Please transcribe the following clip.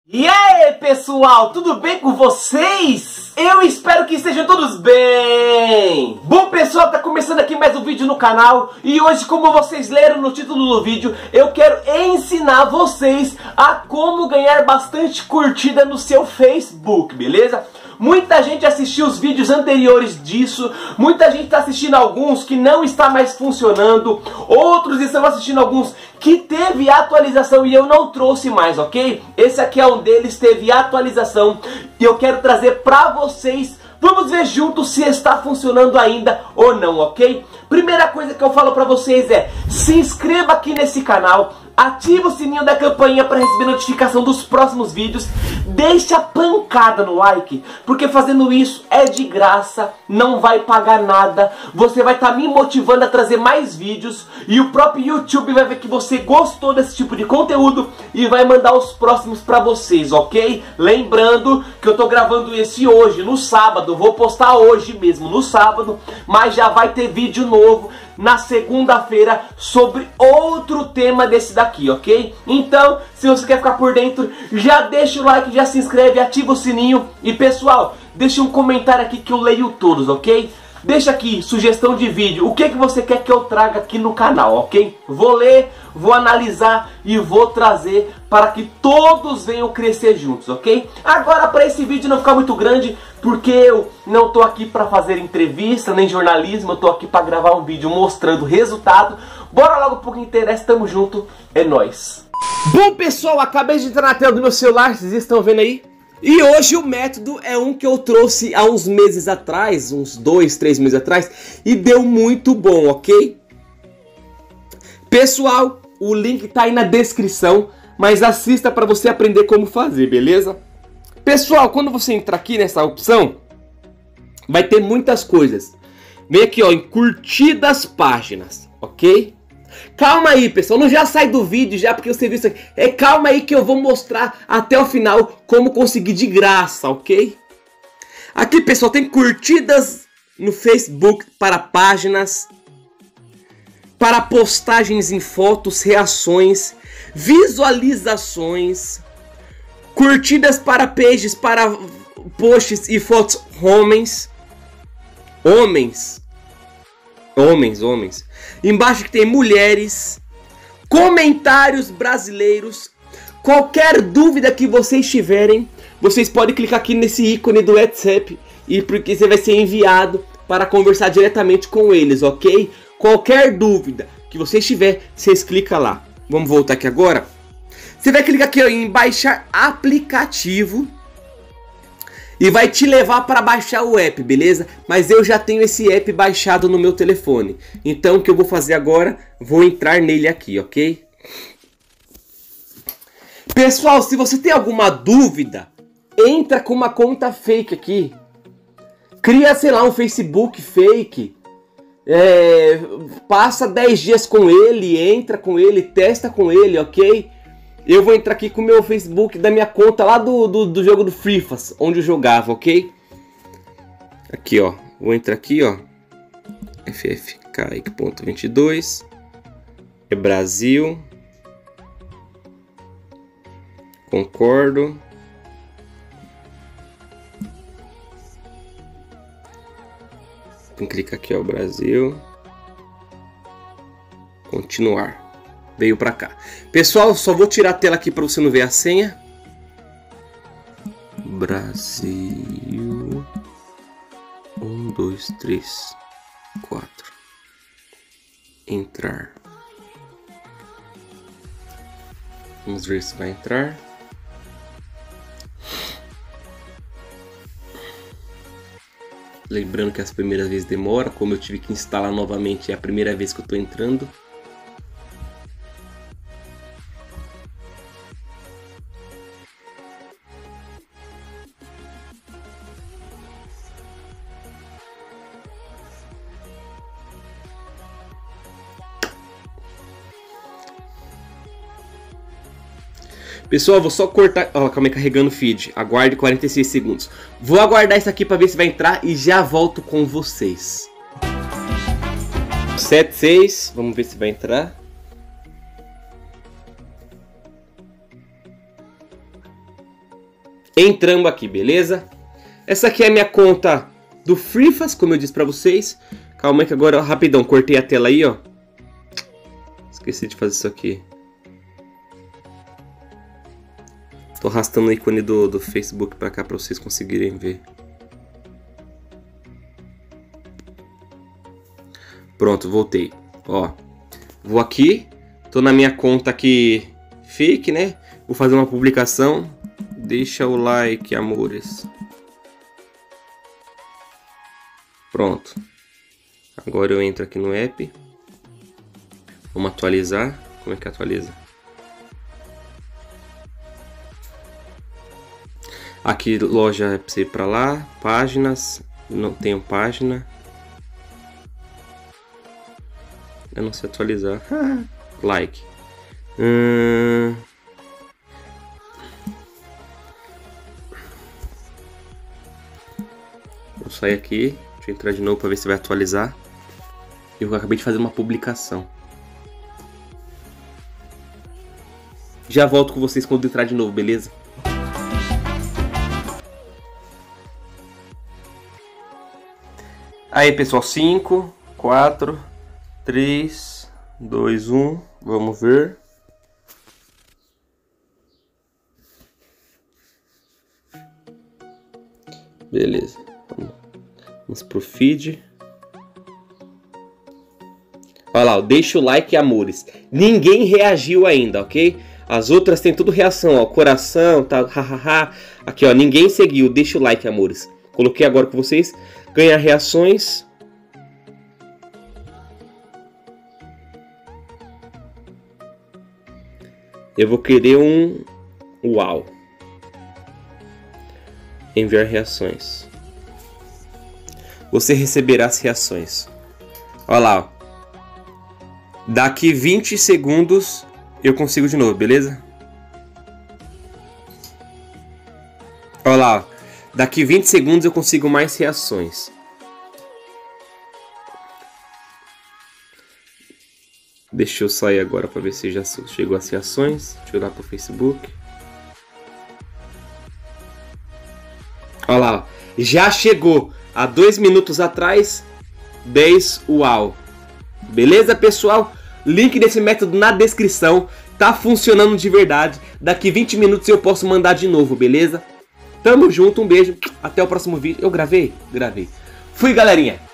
E aí, pessoal, tudo bem com vocês? Eu espero que estejam todos bem! Bom, pessoal, tá começando aqui mais um vídeo no canal. E hoje, como vocês leram no título do vídeo, eu quero ensinar vocês a como ganhar bastante curtida no seu Facebook, beleza? Muita gente assistiu os vídeos anteriores disso, muita gente está assistindo alguns que não está mais funcionando, outros estão assistindo alguns que teve atualização e eu não trouxe mais, ok? Esse aqui é um deles, teve atualização e eu quero trazer para vocês. Vamos ver juntos se está funcionando ainda ou não, ok? Primeira coisa que eu falo para vocês é: se inscreva aqui nesse canal, ativa o sininho da campainha para receber notificação dos próximos vídeos, deixa a pancada no like, porque fazendo isso é de graça, não vai pagar nada, você vai estar me motivando a trazer mais vídeos e o próprio YouTube vai ver que você gostou desse tipo de conteúdo e vai mandar os próximos para vocês, ok? Lembrando que eu tô gravando esse hoje, no sábado, vou postar hoje mesmo, no sábado, mas já vai ter vídeo novo na segunda-feira sobre outro tema desse daqui, ok? Então, se você quer ficar por dentro, já deixa o like, já se inscreve, ativa o sininho. E pessoal, deixa um comentário aqui que eu leio todos, ok? Deixa aqui sugestão de vídeo, o que você quer que eu traga aqui no canal, ok? Vou ler, vou analisar e vou trazer para que todos venham crescer juntos, ok? Agora, para esse vídeo não ficar muito grande, porque eu não tô aqui para fazer entrevista nem jornalismo, eu tô aqui para gravar um vídeo mostrando o resultado. Bora logo pro que interessa, tamo junto, é nóis! Bom, pessoal, acabei de entrar na tela do meu celular, vocês estão vendo aí? E hoje o método é um que eu trouxe há uns meses atrás, uns 2, 3 meses atrás, e deu muito bom, ok? Pessoal, o link tá aí na descrição, mas assista para você aprender como fazer, beleza? Pessoal, quando você entrar aqui nessa opção, vai ter muitas coisas. Vem aqui, ó, em curtir das páginas, ok? Calma aí, pessoal, não já sai do vídeo já porque você viu isso aqui. Calma aí que eu vou mostrar até o final como conseguir de graça, ok? Aqui, pessoal, tem curtidas no Facebook para páginas, para postagens em fotos, reações, visualizações, curtidas para pages, para posts e fotos homens. Embaixo que tem mulheres, comentários brasileiros. Qualquer dúvida que vocês tiverem, vocês podem clicar aqui nesse ícone do WhatsApp e porque você vai ser enviado para conversar diretamente com eles, ok? Qualquer dúvida que vocês tiverem, vocês clicam lá. Vamos voltar aqui agora. Você vai clicar aqui, ó, em baixar aplicativo. E vai te levar para baixar o app, beleza? Mas eu já tenho esse app baixado no meu telefone. Então o que eu vou fazer agora? Vou entrar nele aqui, ok? Pessoal, se você tem alguma dúvida, entra com uma conta fake aqui. Cria, sei lá, um Facebook fake. Passa 10 dias com ele, entra com ele, testa com ele, ok? Eu vou entrar aqui com o meu Facebook da minha conta lá do jogo do Frifas, onde eu jogava, ok? Aqui, ó. Vou entrar aqui, ó. ffkaique.22. É Brasil. Concordo. Clica aqui, ó. Brasil. Continuar. Veio pra cá. Pessoal, só vou tirar a tela aqui para você não ver a senha. Brasil 1, 2, 3, 4. Entrar. Vamos ver se vai entrar. Lembrando que as primeiras vezes demora, como eu tive que instalar novamente, é a primeira vez que eu tô entrando. Pessoal, vou só cortar... Ó, calma aí, carregando o feed. Aguarde 46 segundos. Vou aguardar isso aqui para ver se vai entrar e já volto com vocês. 76, vamos ver se vai entrar. Entramos aqui, beleza? Essa aqui é a minha conta do FreeFast, como eu disse pra vocês. Calma aí que agora, rapidão, cortei a tela aí, ó. Esqueci de fazer isso aqui. Tô arrastando o ícone do Facebook pra cá pra vocês conseguirem ver. Pronto, voltei. Ó, vou aqui. Tô na minha conta aqui fake, né? Vou fazer uma publicação. Deixa o like, amores. Pronto. Agora eu entro aqui no app. Vamos atualizar. Como é que atualiza? Aqui loja é pra você ir pra lá. Páginas. Não tenho página. Eu não sei atualizar. Like. Vou sair aqui. Deixa eu entrar de novo para ver se vai atualizar. Eu acabei de fazer uma publicação. Já volto com vocês quando entrar de novo, beleza? Aí, pessoal, 5, 4, 3, 2, 1. Vamos ver. Beleza. Vamos pro feed. Olha lá, deixa o like, amores. Ninguém reagiu ainda, ok? As outras tem tudo reação, ó. Coração, tá, hahaha. Aqui, ó, ninguém seguiu. Deixa o like, amores. Coloquei agora com vocês. Ganhar reações. Eu vou querer um uau. Enviar reações. Você receberá as reações. Olha lá, ó. Daqui 20 segundos eu consigo de novo, beleza? Olha lá, ó. Daqui 20 segundos eu consigo mais reações. Deixa eu sair agora para ver se já chegou as reações. Deixa eu ir lá pro Facebook. Olha lá, ó. Já chegou. Há 2 minutos atrás, 10 uau. Beleza, pessoal? Link desse método na descrição. Tá funcionando de verdade. Daqui 20 minutos eu posso mandar de novo, beleza? Tamo junto, um beijo. Até o próximo vídeo. Eu gravei? Gravei. Fui, galerinha.